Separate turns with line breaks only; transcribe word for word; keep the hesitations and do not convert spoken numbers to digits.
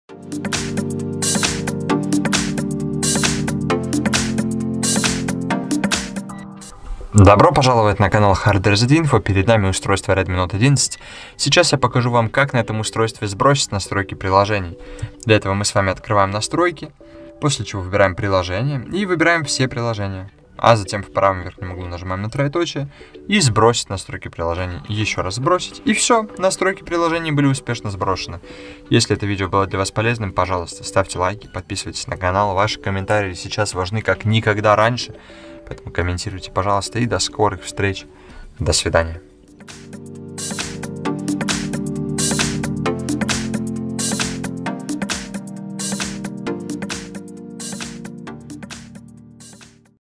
Добро пожаловать на канал HardwareZDinfo, перед нами устройство Redmi Note одиннадцать. Сейчас я покажу вам, как на этом устройстве сбросить настройки приложений. Для этого мы с вами открываем настройки, после чего выбираем приложение и выбираем все приложения. А затем в правом верхнем углу нажимаем на троеточие и сбросить настройки приложений. Еще раз сбросить, и все, настройки приложений были успешно сброшены. Если это видео было для вас полезным, пожалуйста, ставьте лайки, подписывайтесь на канал. Ваши комментарии сейчас важны как никогда раньше. Поэтому комментируйте, пожалуйста, и до скорых встреч. До свидания.